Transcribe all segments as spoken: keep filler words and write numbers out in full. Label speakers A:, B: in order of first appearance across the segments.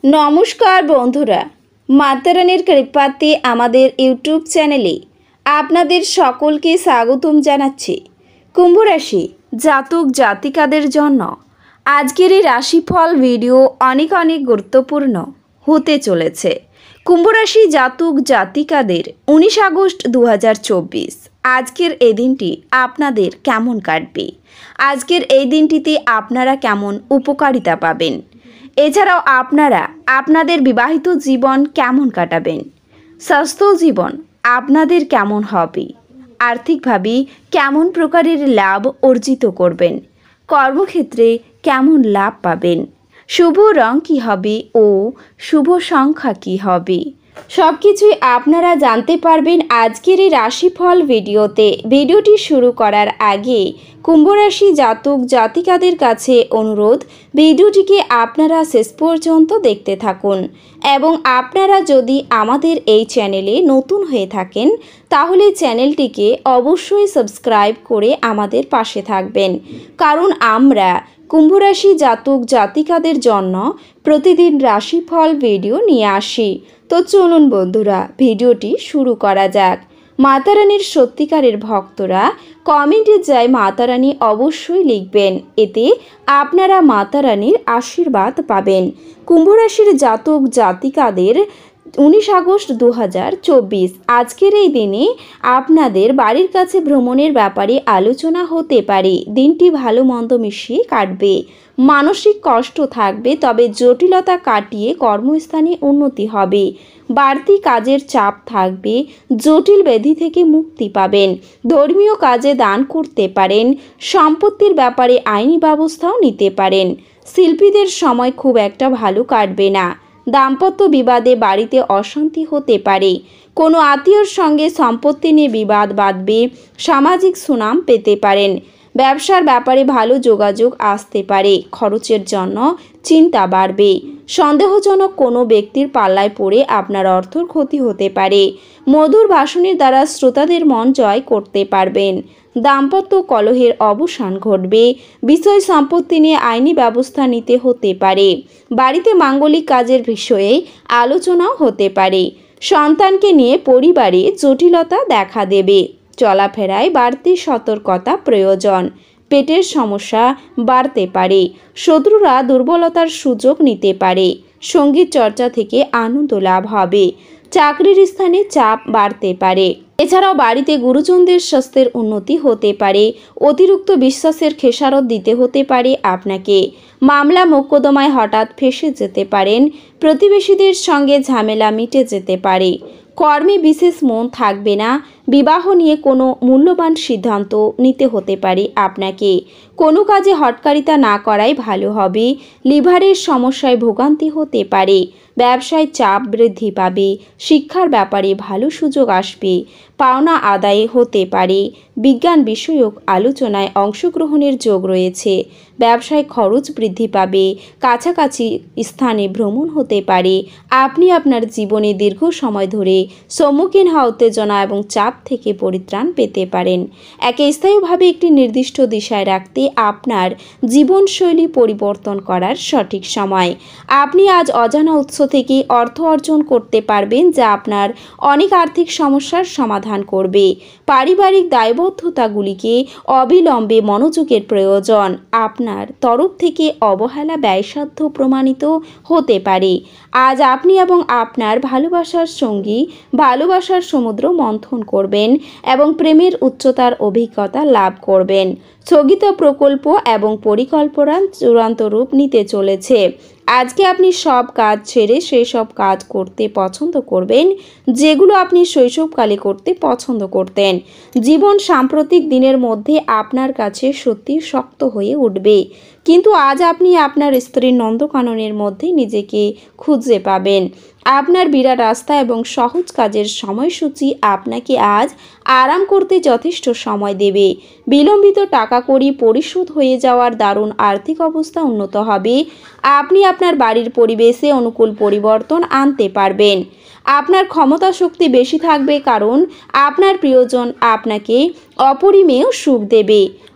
A: নমস্কার বন্ধুরা, মাতারানির কৃপাতে আমাদের ইউটিউব চ্যানেলে আপনাদের সকলকে স্বাগতম জানাচ্ছি। কুম্ভ রাশি জাতক জাতিকাদের জন্য আজকের এই রাশিফল ভিডিও অনেক অনেক গুরুত্বপূর্ণ হতে চলেছে। কুম্ভ রাশি জাতক জাতিকাদের উনিশ আগস্ট দু হাজার চব্বিশ আজকের এই দিনটি আপনাদের কেমন কাটবে, আজকের এই দিনটিতে আপনারা কেমন উপকারিতা পাবেন, এছাড়াও আপনারা আপনাদের বিবাহিত জীবন কেমন কাটাবেন, স্বাস্থ্য জীবন আপনাদের কেমন হবে, আর্থিকভাবে কেমন প্রকারের লাভ অর্জিত করবেন, কর্মক্ষেত্রে কেমন লাভ পাবেন, শুভ রং কী হবে ও শুভ সংখ্যা কী হবে, সব কিছুই আপনারা জানতে পারবেন আজকের এই রাশিফল ভিডিওতে। ভিডিওটি শুরু করার আগে কুম্ভ রাশি জাতক জাতিকাদের কাছে অনুরোধ, ভিডিওটিকে আপনারা শেষ পর্যন্ত দেখতে থাকুন এবং আপনারা যদি আমাদের এই চ্যানেলে নতুন হয়ে থাকেন তাহলে চ্যানেলটিকে অবশ্যই সাবস্ক্রাইব করে আমাদের পাশে থাকবেন, কারণ আমরা কুম্ভ রাশি জাতক জাতিকাদের জন্য প্রতিদিন রাশিফল ভিডিও নিয়ে আসি। তো চলুন বন্ধুরা, ভিডিওটি শুরু করা যাক। মাতারানির সত্যিকারের ভক্তরা কমেন্টে যায় মাতারানি অবশ্যই লিখবেন, এতে আপনারা মাতারানির আশীর্বাদ পাবেন। কুম্ভ রাশির জাতক জাতিকাদের উনিশ আগস্ট দু হাজার চব্বিশ আজকের এই দিনে আপনাদের বাড়ির কাছে ভ্রমণের ব্যাপারে আলোচনা হতে পারে। দিনটি ভালো মন্দ মিশিয়ে কাটবে, মানসিক কষ্ট থাকবে, তবে জটিলতা কাটিয়ে কর্মস্থানে উন্নতি হবে। বাড়তি কাজের চাপ থাকবে, জটিল ব্যাধি থেকে মুক্তি পাবেন। ধর্মীয় কাজে দান করতে পারেন, সম্পত্তির ব্যাপারে আইনি ব্যবস্থাও নিতে পারেন। শিল্পীদের সময় খুব একটা ভালো কাটবে না। দাম্পত্য বিবাদে বাড়িতে অশান্তি হতে পারে, কোনো আত্মীয়র সঙ্গে সম্পত্তি নিয়ে বিবাদ বাঁধবে, সামাজিক সুনাম পেতে পারেন। ব্যবসার ব্যাপারে ভালো যোগাযোগ আসতে পারে, খরচের জন্য চিন্তা বাড়বে। সন্দেহজনক কোনো ব্যক্তির পাল্লায় পড়ে আপনার অর্থর ক্ষতি হতে পারে। মধুর ভাষণের দ্বারা শ্রোতাদের মন জয় করতে পারবেন। দাম্পত্য কলহের অবসান ঘটবে, বিষয় সম্পত্তি নিয়ে আইনি ব্যবস্থা নিতে হতে পারে। বাড়িতে মাঙ্গলিক কাজের বিষয়ে আলোচনাও হতে পারে। সন্তানকে নিয়ে পরিবারে জটিলতা দেখা দেবে, চলাফেরায় বাড়তি সতর্কতা প্রয়োজন। পেটের সমস্যা বাড়তে পারে, শত্রুরা দুর্বলতার সুযোগ নিতে পারে। সঙ্গীত চর্চা থেকে আনন্দ লাভ হবে, চাকরির স্থানে চাপ বাড়তে পারে। এছাড়াও বাড়িতে গুরুজনদের স্বাস্থ্যের উন্নতি হতে পারে। অতিরিক্ত বিশ্বাসের খেসারত দিতে হতে পারে আপনাকে। মামলা মোকদ্দমায় হঠাৎ ফেঁসে যেতে পারেন। প্রতিবেশীদের সঙ্গে ঝামেলা মিটে যেতে পারে। কর্মে বিশেষ মন থাকবে না। বিবাহ নিয়ে কোনো মূল্যবান সিদ্ধান্ত নিতে হতে পারে আপনাকে। কোনো কাজে হটকারিতা না করাই ভালো হবে। লিভারের সমস্যায় ভোগান্তি হতে পারে। ব্যবসায় চাপ বৃদ্ধি পাবে। শিক্ষার ব্যাপারে ভালো সুযোগ আসবে। পাওনা আদায় হতে পারে। বিজ্ঞান বিষয়ক আলোচনায় অংশগ্রহণের যোগ রয়েছে। ব্যবসায় খরচ বৃদ্ধি পাবে। কাছাকাছি স্থানে ভ্রমণ হতে পারে। আপনি আপনার জীবনে দীর্ঘ সময় ধরে সম্মুখীন হওয়া উত্তেজনা এবং চাপ থেকে পরিত্রাণ পেতে পারেন। একে স্থায়ীভাবে একটি নির্দিষ্ট দিশায় রাখতে আপনার জীবনশৈলী পরিবর্তন করার সঠিক সময়। আপনি আজ অজানা উৎস থেকে অর্থ অর্জন করতে পারবেন, যা আপনার অনেক আর্থিক সমস্যার সমাধান করবে। পারিবারিক দায়বদ্ধতাগুলিকে অবিলম্বে মনোযোগের প্রয়োজন। আপনার তরফ থেকে অবহেলা ব্যয়সাধ্য প্রমাণিত হতে পারে। আজ আপনি এবং আপনার ভালোবাসার সঙ্গী ভালোবাসার সমুদ্র মন্থন করবেন এবং প্রেমের উচ্চতার অভিজ্ঞতা লাভ করবেন। স্থগিত প্রকল্প এবং পরিকল্পনা চূড়ান্ত রূপ নিতে চলেছে। আজকে আপনি সব কাজ ছেড়ে সেই সব কাজ করতে পছন্দ করবেন যেগুলো আপনি শৈশবকালে করতে পছন্দ করতেন। জীবন সাম্প্রতিক দিনের মধ্যে আপনার কাছে সত্যি শক্ত হয়ে উঠবে, কিন্তু আজ আপনি আপনার স্ত্রীর নন্দকাননের মধ্যে নিজেকে খুঁজে পাবেন। আপনার বিরাট রাস্তা এবং সহজ কাজের সময়সূচি আপনাকে আজ আরাম করতে যথেষ্ট সময় দেবে। বিলম্বিত টাকা কড়ি পরিশোধ হয়ে যাওয়ার দারুণ আর্থিক অবস্থা উন্নত হবে। আপনি আপনার বাড়ির পরিবেশে অনুকূল পরিবর্তন আনতে পারবেন। আপনার ক্ষমতা শক্তি বেশি থাকবে, কারণ আপনার প্রিয়জন আপনাকে অপরিমেয় সুখ দেবে।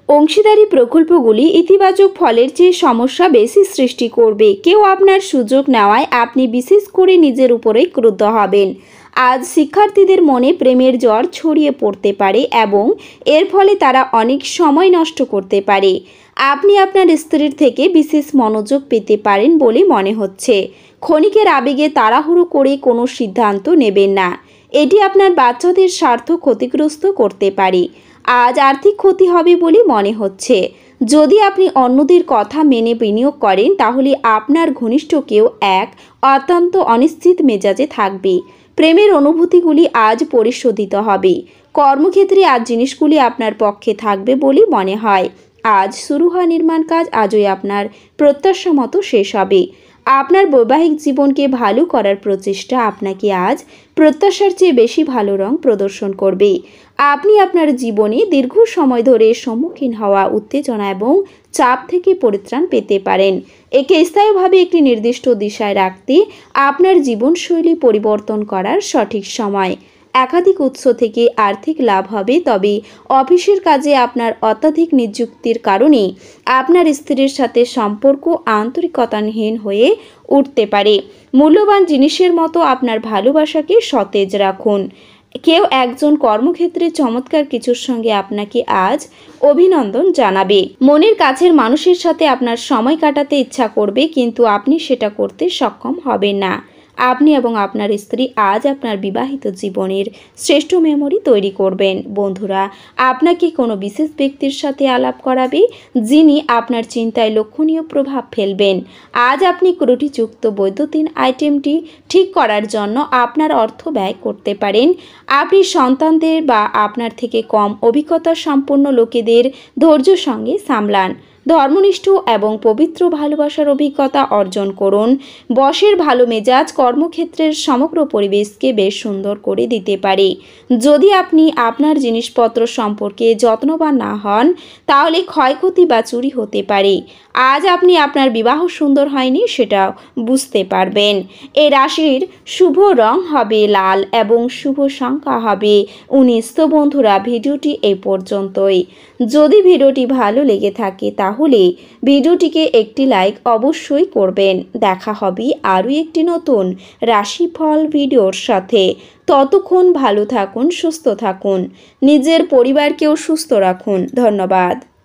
A: অংশীদারি প্রকল্পগুলি ইতিবাচক ফলের চেয়ে সমস্যা বেশি সৃষ্টি করবে। কেউ আপনার সুযোগ নেওয়ায় আপনি বিশেষ করে নিজের উপরেই ক্রুদ্ধ হবেন। আজ শিক্ষার্থীদের মনে প্রেমের জ্বর ছড়িয়ে পড়তে পারে এবং এর ফলে তারা অনেক সময় নষ্ট করতে পারে। আপনি আপনার স্ত্রীর থেকে বিশেষ মনোযোগ পেতে পারেন বলে মনে হচ্ছে। ক্ষণিকের আবেগে তাড়াহুড়ো করে কোনো সিদ্ধান্ত নেবেন না, এটি আপনার বাচ্চাদের স্বার্থ ক্ষতিগ্রস্ত করতে পারে। আজ আর্থিক ক্ষতি হবে বলে মনে হচ্ছে। যদি আপনি অন্যদের কথা মেনে বিনিয়োগ করেন তাহলে আপনার ঘনিষ্ঠ কেউ এক অত্যন্ত অনিশ্চিত মেজাজে থাকবে। প্রেমের অনুভূতিগুলি আজ পরিশোধিত হবে। কর্মক্ষেত্রে আজ জিনিসগুলি আপনার পক্ষে থাকবে বলে মনে হয়। আজ শুরু হওয়া নির্মাণ কাজ আজই আপনার প্রত্যাশা মতো শেষ হবে। আপনার বৈবাহিক জীবনকে ভালো করার প্রচেষ্টা আপনাকে আজ প্রত্যাশার চেয়ে বেশি ভালো রং প্রদর্শন করবে। আপনি আপনার জীবনে দীর্ঘ সময় ধরে সম্মুখীন হওয়া উত্তেজনা এবং চাপ থেকে পরিত্রাণ পেতে পারেন। একে স্থায়ীভাবে একটি নির্দিষ্ট দিশায় রাখতে আপনার জীবনশৈলী পরিবর্তন করার সঠিক সময়। একাধিক উৎস থেকে আর্থিক লাভ হবে, তবে অফিসের কাজে আপনার অত্যাধিক নিযুক্তির কারণে আপনার স্ত্রীর সাথে সম্পর্ক আন্তরিকতাহীন হয়ে উঠতে পারে। মূল্যবান জিনিসের মতো আপনার ভালোবাসাকে সতেজ রাখুন। কেউ একজন কর্মক্ষেত্রে চমৎকার কিছুর সঙ্গে আপনাকে আজ অভিনন্দন জানাবে। মনের কাছের মানুষের সাথে আপনার সময় কাটাতে ইচ্ছা করবে, কিন্তু আপনি সেটা করতে সক্ষম হবেন না। আপনি এবং আপনার স্ত্রী আজ আপনার বিবাহিত জীবনের শ্রেষ্ঠ মেমোরি তৈরি করবেন। বন্ধুরা, আপনাকে কোনো বিশেষ ব্যক্তির সাথে আলাপ করাবে যিনি আপনার চিন্তায় লক্ষণীয় প্রভাব ফেলবেন। আজ আপনি ত্রুটিযুক্ত বৈদ্যুতিন আইটেমটি ঠিক করার জন্য আপনার অর্থ ব্যয় করতে পারেন। আপনি সন্তানদের বা আপনার থেকে কম অভিজ্ঞতা সম্পন্ন লোকেদের ধৈর্যের সঙ্গে সামলান। ধর্মনিষ্ঠ এবং পবিত্র ভালোবাসার অভিজ্ঞতা অর্জন করুন। বসের ভালো মেজাজ কর্মক্ষেত্রের সমগ্র পরিবেশকে বেশ সুন্দর করে দিতে পারে। যদি আপনি আপনার জিনিসপত্র সম্পর্কে যত্নবান না হন তাহলে ক্ষয়ক্ষতি বা চুরি হতে পারে। আজ আপনি আপনার বিবাহ সুন্দর হয়নি সেটা বুঝতে পারবেন। এই রাশির শুভ রং হবে লাল এবং শুভ সংখ্যা হবে উনিশ। তো বন্ধুরা, ভিডিওটি এই পর্যন্তই। যদি ভিডিওটি ভালো লেগে থাকে তাহলে ভিডিওটিকে একটি লাইক অবশ্যই করবেন। দেখা হবে আরও একটি নতুন রাশিফল ভিডিওর সাথে। ততক্ষণ ভালো থাকুন, সুস্থ থাকুন, নিজের পরিবারকেও সুস্থ রাখুন। ধন্যবাদ।